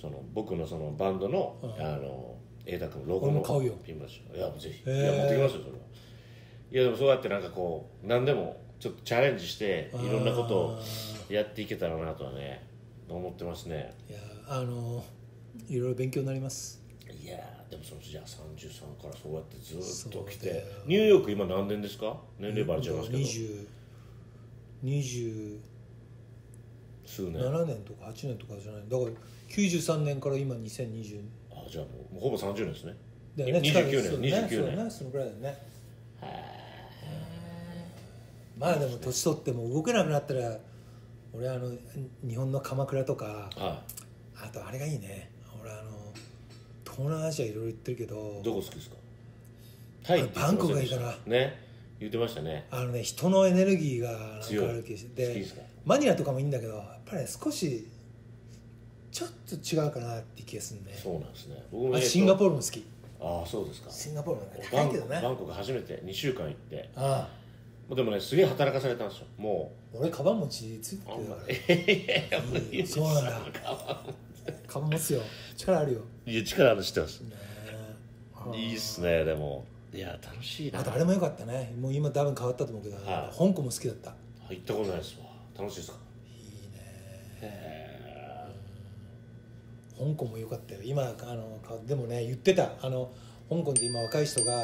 その僕のそのバンドの、栄太君ロゴのピンバッジ。いやぜひ、いや持ってきますよそれは。いやでもそうやってなんかこう何でもちょっとチャレンジしていろんなことをやっていけたらなとはね思ってますね。 いやいろいろ勉強になります。 いやでもそのじゃあ33からそうやってずっと来て、ニューヨーク今何年ですか？年齢バレちゃいますけど 20 数年 7年とか8年とかじゃない。だから93年から今2020。 あ、じゃあもうほぼ30年ですね。 だよね、 29年、 29年、そのぐらいだよね。まあでも年取っても動けなくなったら俺日本の鎌倉とか、あとあれがいいね。俺東南アジアいろいろ行ってるけど、 どこ好きですか？タイってバンコクがいいかなね、言ってましたね。 人のエネルギーがなんかある気がして、 好きですか？ マニラとかもいいんだけど、やっぱり、ね、少しちょっと違うかなって気がするね。 そうなんですね。僕もシンガポールも好き。 ああそうですか。 シンガポールも高いけどね。 バンコク初めて2週間行って、 ああでもねすげえ働かされたんですよ。もう俺カバン持ちついてるからそうなんだ。カバン持つよ、力あるよ。 いや力ある知ってます、いいっすね。でもいや楽しいな。 あとあれもよかったね。もう今多分変わったと思うけど、香港も好きだった。 行ったことないですわ。楽しいですか？ いいね。香港も良かったよ。今でもね言ってた香港で今若い人が、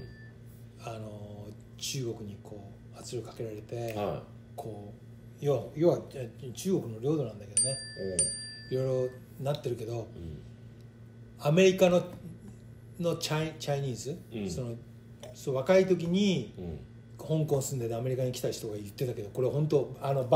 中国にこう圧力かけられて、こう要は中国の領土なんだけどね、いろいろなってるけど、アメリカのチャイニーズ、そう若い時に、香港住んでてアメリカに来た人が言ってたけど、これ本当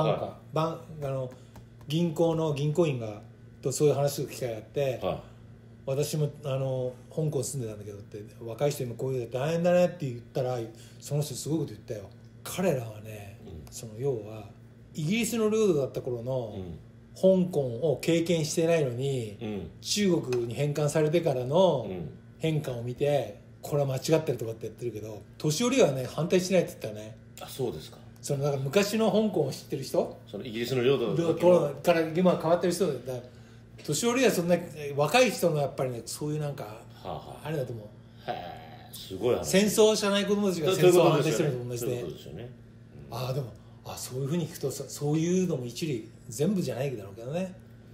銀行の銀行員がとそういう話する機会があって、私も香港住んでたんだけどって、若い人今こういうの大変だねって言ったら、その人すごいこと言ったよ。彼らはね、その要はイギリスの領土だった頃の、香港を経験してないのに、中国に返還されてからの変化を見て、これは間違ってるとかって言ってるけど、年寄りはね反対しないって言ったね。 あ、そうですか。 なんか昔の香港を知ってる人、 そのイギリスの領土から今変わってる人だ、年寄りはそんな若い人のやっぱりね、そういうなんか、あれだと思う。 すごい話。 戦争を知らない子供たちが戦争を反対してるのと同じで、 そういうことですよね。 でもそういうふうに聞くとそういうのも一理全部じゃないだろうけどね。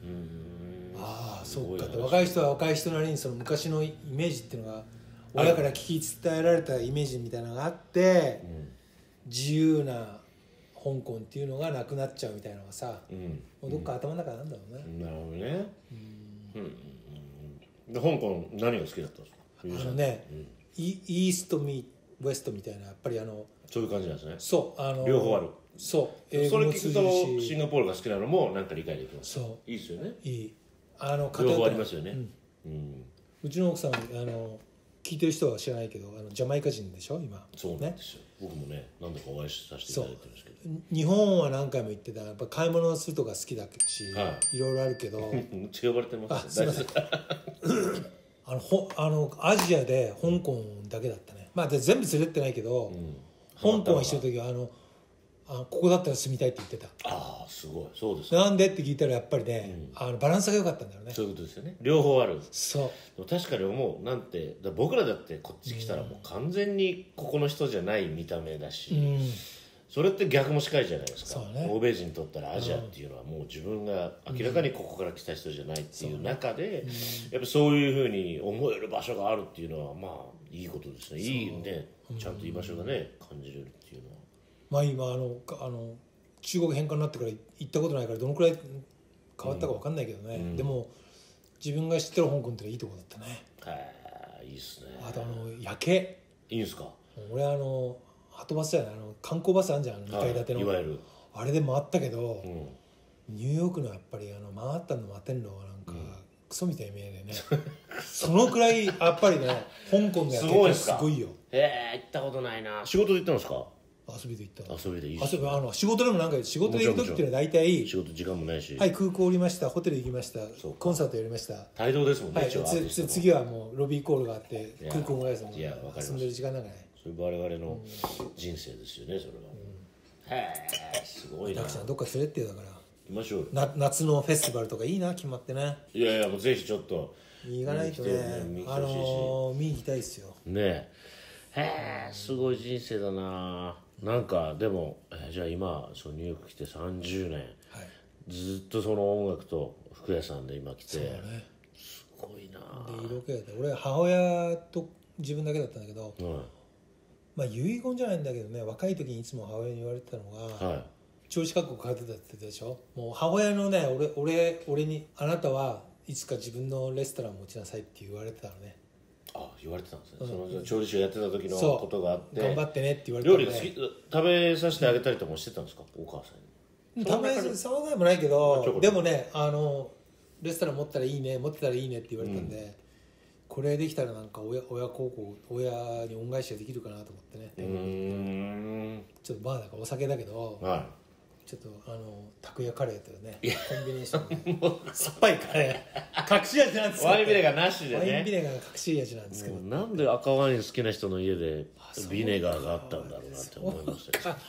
そうかって、若い人は若い人なりにその昔のイメージっていうのが親から聞き伝えられたイメージみたいなのがあって、自由な香港っていうのがなくなっちゃうみたいなのがさ、もうどっか頭の中なんだろうね。 なるほどね。で香港何が好きだったんですか？ イーストミウエストみたいな、やっぱりそういう感じなんですね。 そう両方ある。 そう、 それ聞くとシンガポールが好きなのもなんか理解できます。 そういいですよね。 いい両方ありますよね。 うちの奥さん聞いてる人は知らないけどジャマイカ人でしょ今。 そうなんですよ、僕もね何度かお会いさせていただいてるんですけど、 日本は何回も行ってた。やっぱ買い物するとか好きだし、いろいろあるけどめっちゃ呼ばれてます。 すいませんアジアで香港だけだったね。まあ全部連れてってないけど、香港一緒の時はここだったら住みたいって言ってた。 すごい。そうです。 なんでって聞いたらやっぱりね、バランスが良かったんだよね。 そういうことですよね。両方ある。 そう確かに思う。なんて僕らだってこっち来たらもう完全にここの人じゃない見た目だし、それって逆も近いじゃないですか。欧米人にとったらアジアっていうのはもう自分が明らかにここから来た人じゃないっていう中で、やっぱそういうふうに思える場所があるっていうのはまあいいことですね。いいね。ちゃんと居場所がね感じれるっていうのは。 まあ今中国返還になってから行ったことないからどのくらい変わったか分かんないけどね、でも自分が知ってる香港っていいとこだったね。 いいっすね。 あと夜景いいんすか？ 俺はトバスじゃない観光バスあるじゃん、2階建ての、 いわゆるあれで回ったけど、ニューヨークのやっぱりマンハッタンの摩天楼はなんか、クソみたいに見えるねそのくらいやっぱりね香港の夜景ってすごいよ。 行ったことないな。仕事で行ったんですか？ 遊びで行った。 遊びでいい。 仕事でもなんか仕事で行く時っていうのは大体仕事時間もないし、 はい、空港降りました、ホテル行きました、コンサートやりました、 帯同ですもんね。 次はもうロビーコールがあって空港も遊んでる時間なんかね。 それ我々の人生ですよね、それは。すごいな。 たくさんどっか連れてってよ。だから行きましょうよ。 夏のフェスティバルとかいいな決まってね。 いやいやもうぜひちょっと行かないとね、見に行きたいですよね。へえ、すごい人生だな。なんかでも、じゃあ今そのニューヨーク来て30年、はい、ずっとその音楽と服屋さんで今来て、そうね、すごいな。 で色気で俺母親と自分だけだったんだけど、まあ遺言じゃないんだけどね、若い時にいつも母親に言われてたのが、はい、調子学校通ってたって言ってたでしょ。もう母親のね、俺にあなたはいつか自分のレストラン持ちなさいって言われてたのね。 あ、言われてたんですね、その調理師をやってた時のことがあって、 頑張ってねって言われてた、 料理食べさせてあげたりとかもしてたんですか、お母さんに。 食べそうでもないけど、でもね、レストラン持ったらいいね、持ってたらいいねって言われたんで、これできたらなんか親に恩返しができるかなと思ってね。ちょっとバーだからお酒だけど、はい、ちょっとタクヤカレーとねコンビネーション酸っぱいカレー隠し味なんですよ。 ワインビネガーなしでね。 ワインビネガーが隠し味なんですけど、 なんで赤ワイン好きな人の家でビネガーがあったんだろうなって思いましたよ。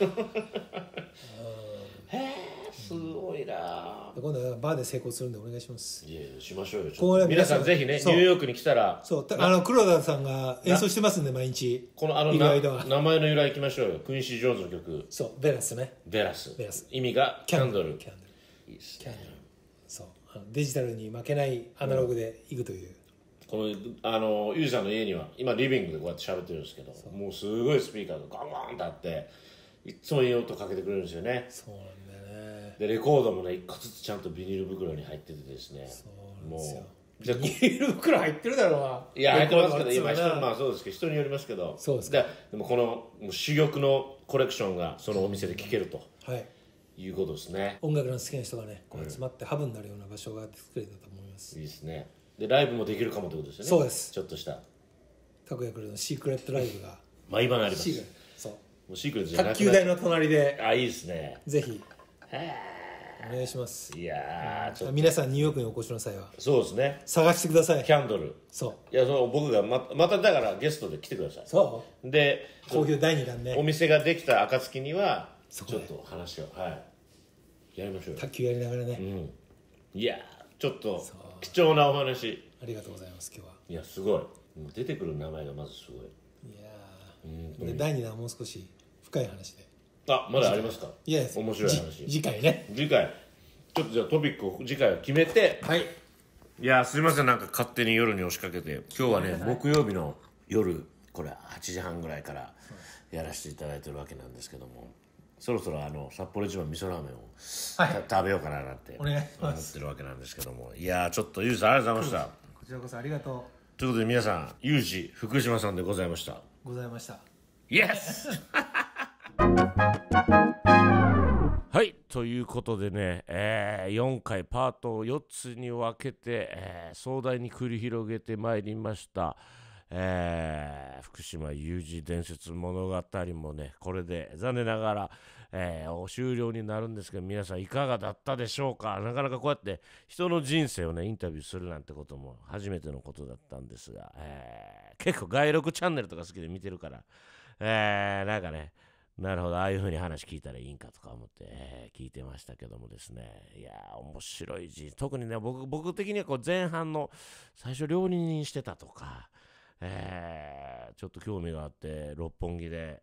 へえ、すごいな。 今度はバーで成功するんでお願いします。 いやしましょうよ。皆さんぜひね、ニューヨークに来たら、 そう黒田さんが演奏してますんで毎日。 この名前の由来いきましょうよ。クインシー・ジョーンズの曲。 そうベラスね。 ベラス。意味がキャンドル。いいですね。 そうデジタルに負けないアナログでいくという。 このユージさんの家には今リビングでこうやって喋ってるんですけど、もうすごいスピーカーがガンガンってあって、いつもいい音かけてくれるんですよね。 そうなんだよね。 でレコードもね1個ずつちゃんとビニール袋に入っててですね。 そうなんですよ。 じゃビニール袋入ってるだろうな。 いや入ってますけど、今まあそうですけど人によりますけど。 そうですか。 でもこのもう珠玉のコレクションがそのお店で聴けると、いうことですね。 音楽の好きな人がねこう集まってハブになるような場所が作れたと思います。 いいですね。でライブもできるかもってことですよね。 そうです。 ちょっとしたタクヤクルのシークレットライブが毎晩あります。 そうもうシークレットじゃなくて卓球台の隣で。 あ、いいですね。 ぜひお願いします。 いやちょっと皆さんニューヨークにお越しの際はそうですね、 探してください。 キャンドル。 そういや僕がまただからゲストで来てください。 そうで好評第2弾ね。 お店ができた暁にはちょっと話をやりましょうよ。 卓球やりながらね。 いやちょっと貴重なお話ありがとうございます。今日は。 いやすごい出てくる名前がまずすごい。 いやで第2弾はもう少し深い話で。 まだありますか。 いや面白い話。 次回ね。 次回ちょっとじゃあトピックを次回は決めて。 はい。 いやすいませんなんか勝手に夜に押しかけて、今日はね木曜日の夜これ8時半ぐらいからやらせていただいてるわけなんですけども、そろそろ札幌一番味噌ラーメンを、食べようかななんて思ってるわけなんですけども、いやちょっとユージさんありがとうございました。 こちらこそありがとう。 ということで皆さんユージ福島さんでございました。イエスはいということでね、4回パートを4つに分けて、壮大に繰り広げてまいりました、福島有事伝説物語もねこれで残念ながら、終了になるんですけど、皆さんいかがだったでしょうか。なかなかこうやって人の人生をねインタビューするなんてことも初めてのことだったんですが、結構外録チャンネルとか好きで見てるから、なんかねなるほどああいう風に話聞いたらいいんかとか思って、聞いてましたけどもですね、いや面白い字。特にね僕的にはこう前半の最初料理人してたとか、ちょっと興味があって六本木で、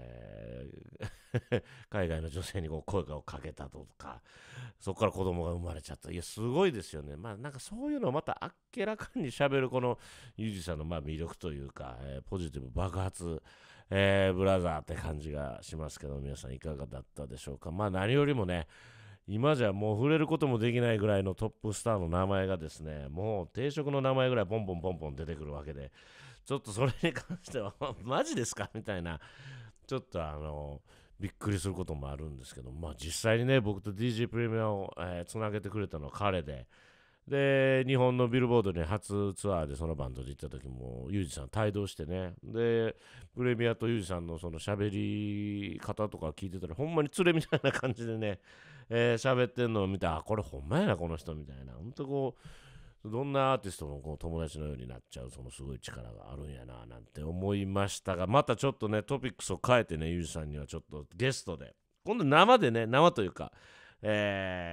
海外の女性にこう声をかけたとか、そこから子供が生まれちゃった。いやすごいですよね。まあなんかそういうのをまたあっけらかに喋るこのユージさんの魅力というか、ポジティブ爆発、ブラザーって感じがしますけど、皆さんいかがだったでしょうか。何よりもね今じゃもう触れることもできないぐらいのトップスターの名前がですね、もう定食の名前ぐらいポンポンポンポン出てくるわけで、ちょっとそれに関してはマジですかみたいな、ちょっとびっくりすることもあるんですけど、実際にね僕と DJ プレミアを、つなげてくれたのは彼で、日本のビルボードに初ツアーでそのバンドで行った時もユージさん帯同してね、でプレミアとユージさんのその喋り方とか聞いてたらほんまに連れみたいな感じでね喋ってんのを見て、これほんまやなこの人みたいな、本当こうどんなアーティストもこう友達のようになっちゃう、そのすごい力があるんやななんて思いましたが、またちょっとねトピックスを変えてねユージさんにはちょっとゲストで今度生でね、生というか、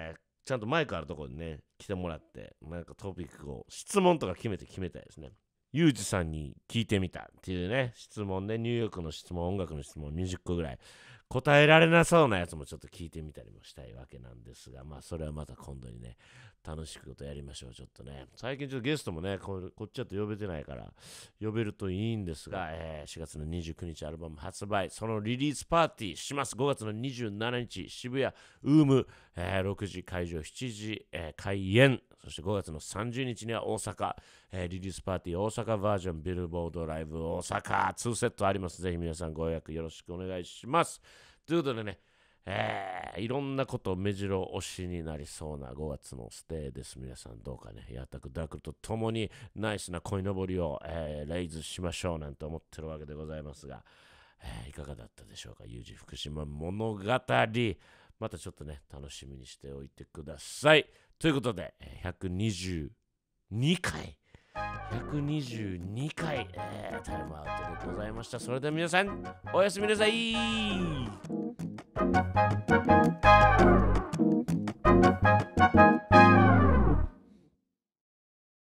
ちゃんとマイクあるところにね来てもらって、なんかトピックを質問とか決めてですね、ユージさんに聞いてみたっていうね質問ね、ニューヨークの質問、音楽の質問20個ぐらい答えられなそうなやつもちょっと聞いてみたりもしたいわけなんですが、まあそれはまた今度にね楽しくことやりましょう。ちょっとね最近ちょっとゲストもねこっちだと呼べてないから呼べるといいんですが、4月の29日アルバム発売、そのリリースパーティーします。5月の27日渋谷ウーム、6時会場7時、開演。そして5月の30日には大阪、リリースパーティー大阪バージョンビルボードライブ大阪2セットあります。ぜひ皆さんご予約よろしくお願いします。ということでね、いろんなことを目白押しになりそうな5月のステイです。皆さんどうかね、ヤタクダクとともにナイスな鯉のぼりを、レイズしましょうなんて思ってるわけでございますが、いかがだったでしょうか。ユージ福島物語、またちょっとね楽しみにしておいてください。ということで122回タイムアウトでございました。それでは皆さんおやすみなさい。